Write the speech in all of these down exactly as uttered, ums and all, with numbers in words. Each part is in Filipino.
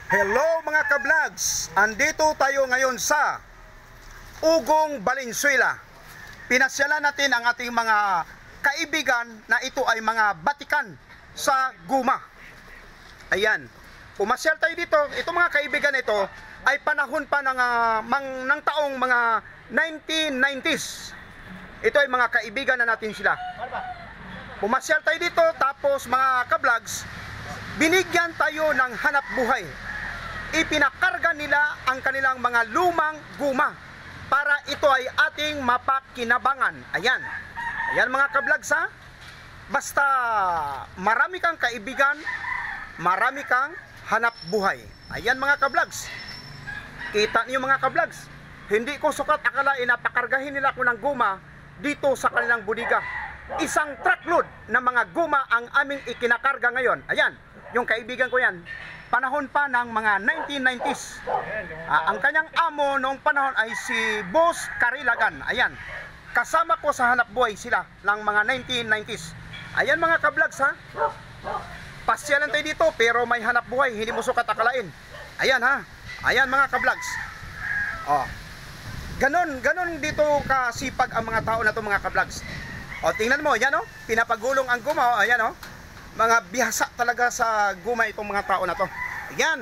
Hello mga ka-vlogs! Andito tayo ngayon sa Ugong, Valenzuela. Pinasyalan natin ang ating mga kaibigan na ito ay mga batikan sa guma. Ayan, pumasyal tayo dito. Ito mga kaibigan ito ay panahon pa ng, uh, mang, ng taong mga nineteen nineties. Ito ay mga kaibigan na natin sila. Pumasyal tayo dito, tapos mga ka-vlogs, binigyan tayo ng hanap buhay. Ipinakarga nila ang kanilang mga lumang guma para ito ay ating mapakinabangan. Ayan. Ayan mga ka-vlogs ha. Basta marami kang kaibigan, marami kang hanap buhay. Ayan mga ka-vlogs. Kita niyo mga ka-vlogs. Hindi ko sukat akalain na pakargahin nila ko ng guma dito sa kanilang budiga. Isang truckload na mga guma ang aming ikinakarga ngayon. Ayan. Yung kaibigan ko yan. Panahon pa ng mga nineteen nineties. Ah, ang kanyang amo noong panahon ay si Boss Karilagan. Ayan. Kasama ko sa hanap buhay sila ng mga nineteen nineties. Ayan mga ka-vlogs ha. Pasyalan tayo dito pero may hanap buhay. Hindi mo sukat akalain. Ayan ha. Ayan mga ka-vlogs. Oh. Ganon, ganon dito kasipag ang mga tao na to mga ka-vlogs. O tingnan mo, yan o. Pinapagulong ang guma o. Ayan o. Mga bihasa talaga sa guma itong mga tao na to. Ayan.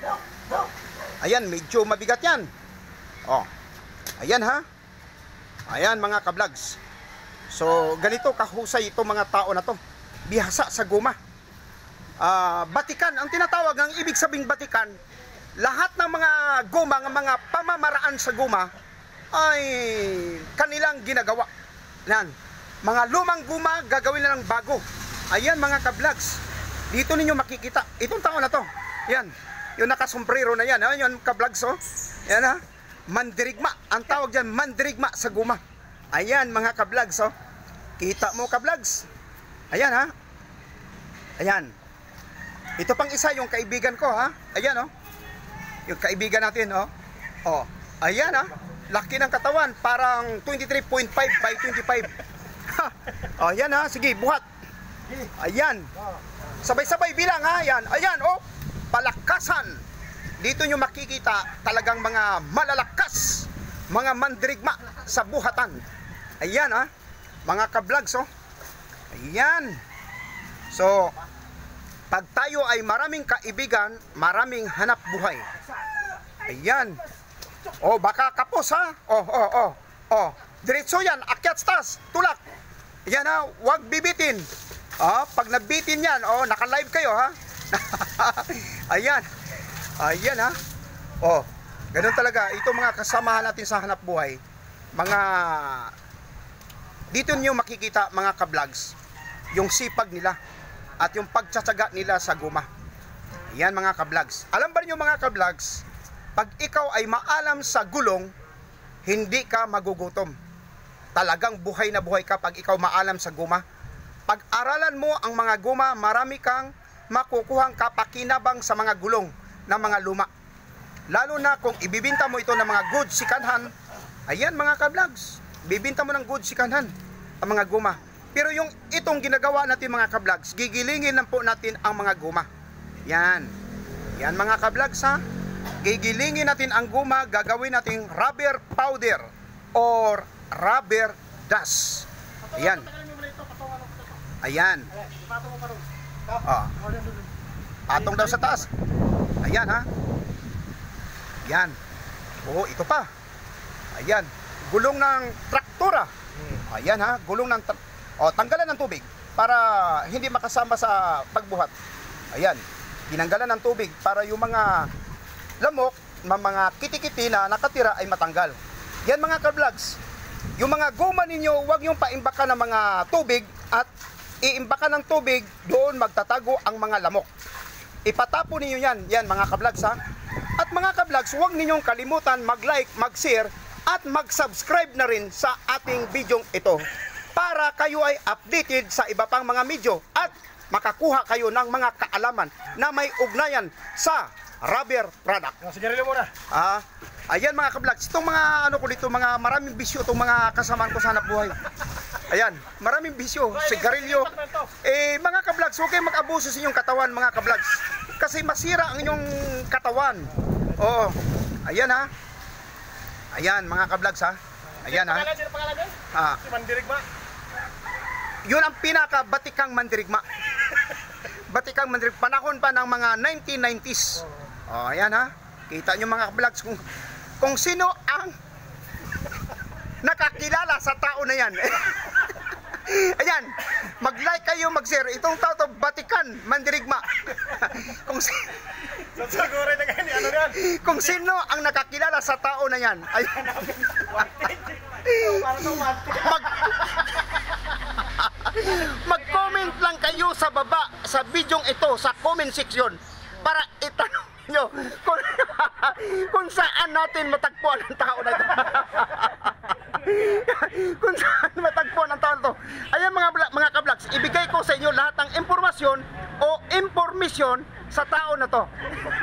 Ayan, medyo mabigat yan. Oh. Ayan ha. Ayan mga ka-vlogs. So, ganito kahusay itong mga tao na to. Bihasa sa guma. Uh, batikan, ang tinatawag, ang ibig sabing batikan, lahat ng mga guma, ng mga pamamaraan sa guma, ay kanilang ginagawa. Yan. Mga lumang guma, gagawin na ng bago. Ayan mga ka-vlogs. Dito ninyo makikita. Itong tao na to. Yan. Yung nakasombrero na yan. Ayan yung ka-vlogs oh. Yan ha. Mandirigma. Ang tawag dyan, mandirigma sa guma. Ayan mga ka-vlogs oh. Kita mo ka-vlogs. Ayan ha. Ayan. Ito pang isa yung kaibigan ko ha. Ayan oh. Yung kaibigan natin oh. Oh. Ayan ha. Laki ng katawan. Parang twenty-three point five by twenty-five. Oh, yan ha. Sige, buhat. Ayan. Sabay-sabay bilang ha. Ayan. Ayan oh. Palakasan. Dito nyo makikita talagang mga malalakas, mga mandirigma sa buhatan. Ayan ha. Mga ka-vlogs oh. Ayan. So, pag tayo ay maraming kaibigan, maraming hanap buhay. Ayan. Oh, baka kapos ha. Oh, oh, oh. Oh. Diretso yan. Akyat stas. Tulak. Ayan ha. Huwag bibitin. Ah, pag nabitin yan, oh, naka-live kayo ha. Ayan. Ayan ha. Oh, ganun talaga. Ito mga kasamahan natin sa hanap buhay. Mga dito niyo makikita mga ka-vlogs yung sipag nila at yung pagtsatsaga nila sa guma. Ayan mga ka-vlogs. Alam ba niyo mga ka-vlogs, pag ikaw ay maalam sa gulong, hindi ka magugutom. Talagang buhay na buhay ka pag ikaw maalam sa guma. Pag-aralan mo ang mga guma, marami kang makukuhang kapakinabang sa mga gulong ng mga luma. Lalo na kung ibibinta mo ito ng mga good second hand. Ayan mga ka-vlogs, bibinta mo ng good second hand ang mga guma. Pero yung itong ginagawa natin mga ka-vlogs, gigilingin lang po natin ang mga guma. Yan. Yan mga ka-vlogs ha. Gigilingin natin ang guma, gagawin natin rubber powder or rubber dust. Ayan. Ayan. Oh. Patong daw sa taas. Ayan ha. Ayan. Oh, ito pa. Ayan. Gulong ng traktora. Ayan ha. Gulong ng oh, tanggalan ng tubig para hindi makasama sa pagbuhat. Ayan. Tinanggalan ng tubig para yung mga lamok, mga kitikiti na nakatira ay matanggal. Yan mga ka-vlogs. Yung mga guma ninyo, huwag yung paimbakan ng mga tubig at iimbakan ng tubig, doon magtatago ang mga lamok. Ipatapo ninyo yan, yan mga ka-vlogs ha. At mga ka-vlogs, huwag ninyong kalimutan mag-like, mag-share, at mag-subscribe na rin sa ating video ito para kayo ay updated sa iba pang mga video at makakuha kayo ng mga kaalaman na may ugnayan sa rubber product. Sigarilyo muna. Ah, ayan mga ka-vlogs, itong mga ano ko dito, mga maraming bisyo itong mga kasamaan ko sa hanap buhay. Ayan, maraming bisyo, sigarilyo. Eh, mga ka-vlogs, huwag kayong mag-abuso sa inyong katawan, mga ka-vlogs. Kasi masira ang inyong katawan. Oo. Ayan ha. Ayan mga ka-vlogs ha. Ayan ha. Sino pangalan doon? Ah. Si Mandirigma. Yun ang pinaka-batikang mandirigma. Batikang mandirigma. Panahon pa ng mga nineteen nineties. Oh, ayan ha. Kita nyo mga ka-vlogs kung, kung sino ang nakakilala sa tao na yan. Ayan, mag-like kayo, mag-share. Itong tao to, Batikan, Mandirigma. kung, si Siguro na ganyan, ano yan? kung sino ang nakakilala sa tao na yan. Ayan. Para sa wanted. Mag, mag-comment lang kayo sa baba, sa bidyong ito, sa comment section, para itanong nyo kung, kung saan natin matagpuan ang tao na ito. Kung saan matagpuan ang tao na ito. Ayan mga, mga ka-vlogs, ibigay ko sa inyo lahat ng impormasyon o informasyon sa tao na to.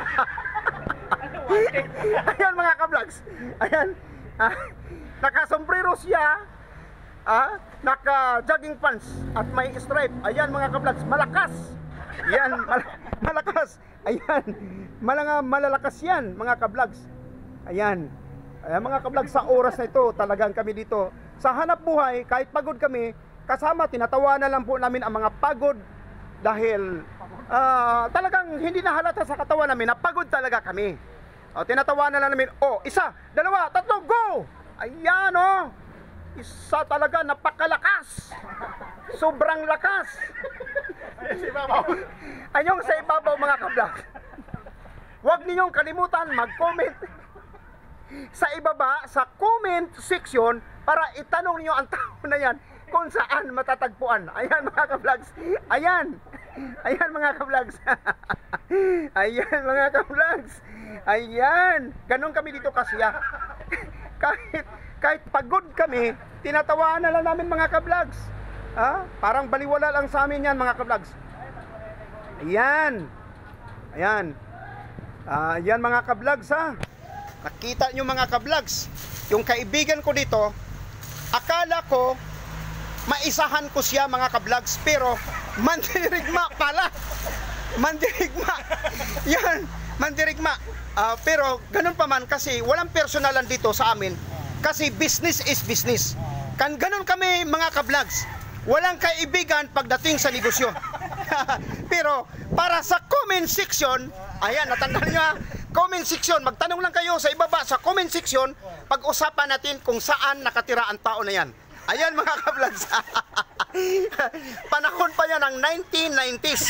Ayan mga ka-vlogs. Ayan. Ah, nakasombrero siya. Ah, naka-jogging pants at may stripe. Ayan mga ka-vlogs, malakas. Ayan, mal malakas. Ayan, malanga malalakas yan mga ka-vlogs. Ayan. Ayan mga ka-vlogs, sa oras na ito, talagang kami dito sa hanap buhay, kahit pagod kami, kasama, tinatawanan lang po namin ang mga pagod dahil uh, talagang hindi na halata sa katawan namin na pagod talaga kami. O, tinatawanan lang namin, oh, isa, dalawa, tatlo, go! Ayan, oh! Isa talaga, napakalakas! Sobrang lakas! Ayun si Ibabaw. Ayong sa ibabaw mga ka-vlogs. Huwag ninyong kalimutan mag-comment sa ibaba, sa comment section, para itanong niyo ang tao na yan kung saan matatagpuan. Ayan mga ka-vlogs. Ayan. Ayan mga ka-vlogs. Ayan mga ka-vlogs. Ayan. Ganon kami dito kasiya. kahit, kahit pagod kami, tinatawanan na lang namin mga ka-vlogs. Ha? Parang baliwala lang sa amin yan mga ka-vlogs. Ayan. Ayan. Uh, ayan mga ka-vlogs ha. Nakita nyo mga ka-vlogs, yung kaibigan ko dito, akala ko maisahan ko siya mga ka-vlogs, pero mandirigma pala. Mandirigma. Yan, mandirigma. Uh, pero ganun pa man, kasi walang personalan dito sa amin, kasi business is business. Kan ganun kami mga ka-vlogs, walang kaibigan pagdating sa negosyo. Pero para sa comment section, ayan, natandaan nyo ha, comment section, magtanong lang kayo sa ibaba sa comment section, pag-usapan natin kung saan nakatira ang tao na yan. Ayan mga ka-vlogs. Panahon pa yan ng nineteen nineties.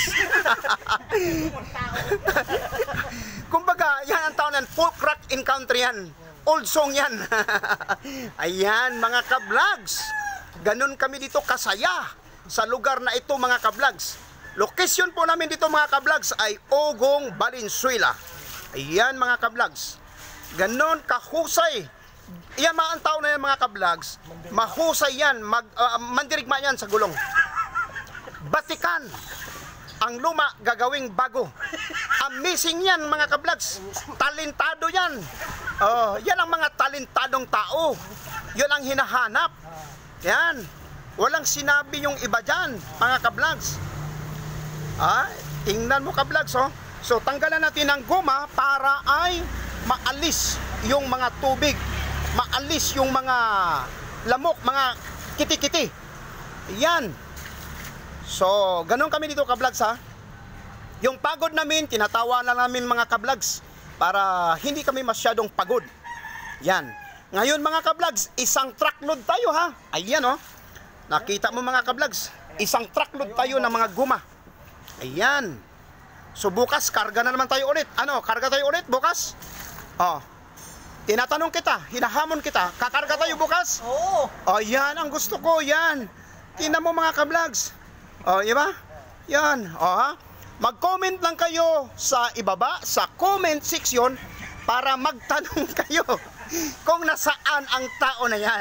Kumbaga, yan ang tao na yan, folk rock encounter yan. Old song yan. Ayan mga ka-vlogs. Ganun kami dito kasaya sa lugar na ito mga ka-vlogs. Location po namin dito mga ka-vlogs ay Ugong, Valenzuela. Ayan mga ka-vlogs. Ganon kahusay. Yan mga ang tao na yan mga ka-vlogs. Mahusay yan. Mag, uh, mandirigma yan sa gulong. Batikan. Ang luma gagawing bago. Amazing yan mga ka-vlogs. Talentado yan. Oh, yan ang mga talentadong tao. Yan ang hinahanap. Yan. Walang sinabi yung iba dyan mga ka-vlogs. Ah, tingnan mo ka-vlogs oh. So tanggalan natin ang goma para ay maalis yung mga tubig, maalis yung mga lamok, mga kiti-kiti. Yan. So ganun kami dito ka-vlogs ha. Yung pagod namin, tinatawa na namin mga ka-vlogs para hindi kami masyadong pagod. Yan. Ngayon mga ka-vlogs, isang truckload tayo ha. Ayan oh. Nakita mo mga ka-vlogs, isang truckload tayo ng mga guma. Ayan. So bukas, karga na naman tayo ulit. Ano, karga tayo ulit bukas? Oh. Tinatanong kita, hinahamon kita, kakarga tayo bukas? Oo. Oh, yan ang gusto ko, yan. Tingnan mo mga ka-vlogs. Oh, iba? Yan. Oh, ha? Mag-comment lang kayo sa ibaba, sa comment section, para magtanong kayo kung nasaan ang tao na yan.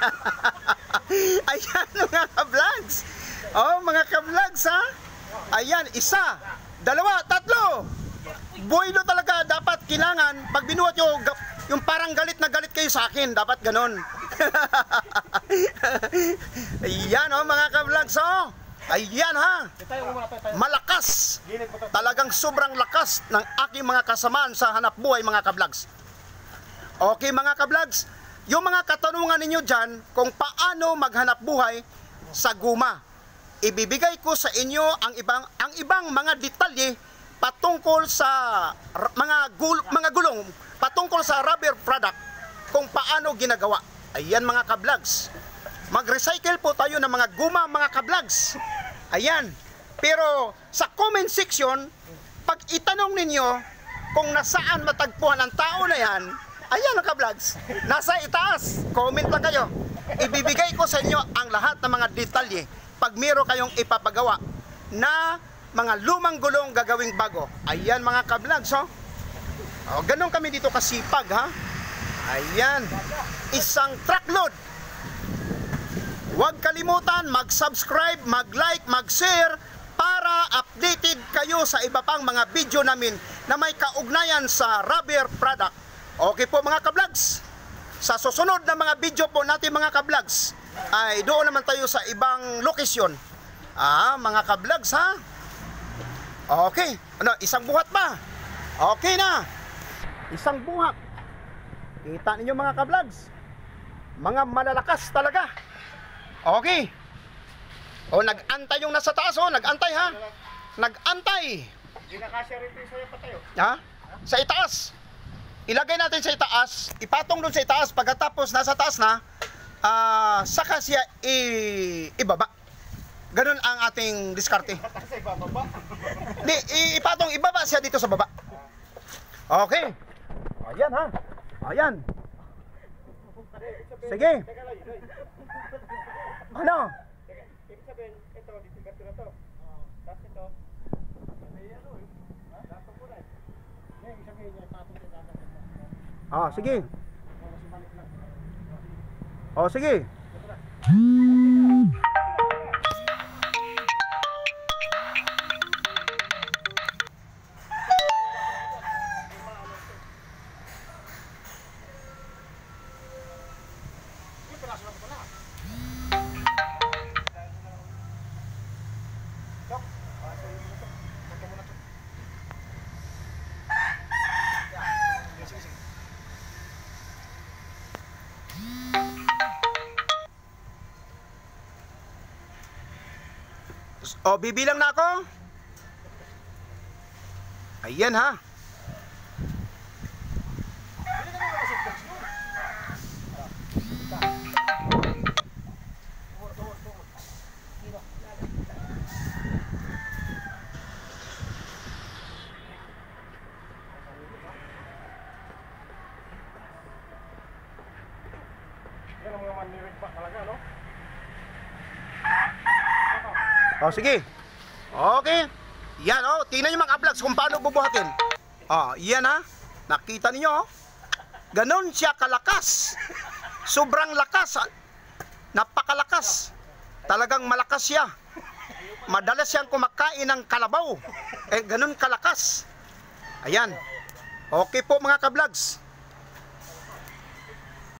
Ayan mga ka-vlogs. Oh, mga ka-vlogs ha. Ayan, isa, dalawa, tatlo. Buwilo talaga, dapat kailangan, pag binuhat nyo, yung parang galit na galit kayo sa akin, dapat ganon. Ayan oh mga ka-vlogs oh. Ayan ha. Tayo muna tayo. Malakas. Gilid mo to. Talagang sobrang lakas ng aking mga kasamaan sa hanap buhay mga kablags. Okay mga kablags, yung mga katanungan ninyo dyan kung paano maghanap buhay sa guma. Ibibigay ko sa inyo ang ibang ang ibang mga detalye patungkol sa r- mga gul, mga gulong, patungkol sa rubber product kung paano ginagawa. Ayan mga kablags. Mag-recycle po tayo ng mga guma mga kablags. Ayan. Pero sa comment section, pag itanong ninyo kung nasaan matagpuan ang tao na yan, ayan mga kablags, nasa itaas. Comment lang kayo. Ibibigay ko sa inyo ang lahat ng mga detalye pag meron kayong ipapagawa na mga lumang gulong gagawing bago. Ayan mga kablags, oh. Oh, ganun kami dito kasipag, ha? Ayan. Isang truckload. Huwag kalimutan mag-subscribe, mag-like, mag-share para updated kayo sa iba pang mga video namin na may kaugnayan sa rubber product. Okay po mga kablags. Sa susunod na mga video po natin mga kablags, ay doon naman tayo sa ibang lokasyon. Ah, mga kablags ha? Okay. Ano, isang buhat pa? Okay na. Isang buhat. Kita ninyo mga kablags. Mga malalakas talaga. Okay. O, nag-antay yung nasa taas, o. Nag-antay, ha? Nag-antay. Hindi nakasya rin ito sa'yo pa tayo. Ha? Sa itaas. Ilagay natin sa itaas. Ipatong doon sa itaas. Pagkatapos nasa taas na, ah, saka siya i- ibaba. Ganun ang ating diskarte. Sa ibababa. Di, i- ipatong ibaba siya dito sa baba. Okay. Ayan, ha? Ayan. Sige. Ano? Ibig sabihin, ito, dito na to. Tapos ito. May ano eh. Dapat mo na eh. Ibig sabihin niya, tapos ito dapat mo. Ah, sige. Oh, sige. O, bibilang na ako. Ayan ha. Yan ang mga manirig pa talaga, no? O, sige. Okay. Yan, o. Tingnan nyo mga kablags kung paano bubuhatin. O, yan ha. Nakita ninyo, o. Ganon siya kalakas. Sobrang lakas. Napakalakas. Talagang malakas siya. Madalas siyang kumakain ng kalabaw. Eh, ganon kalakas. Ayan. Okay po mga kablags.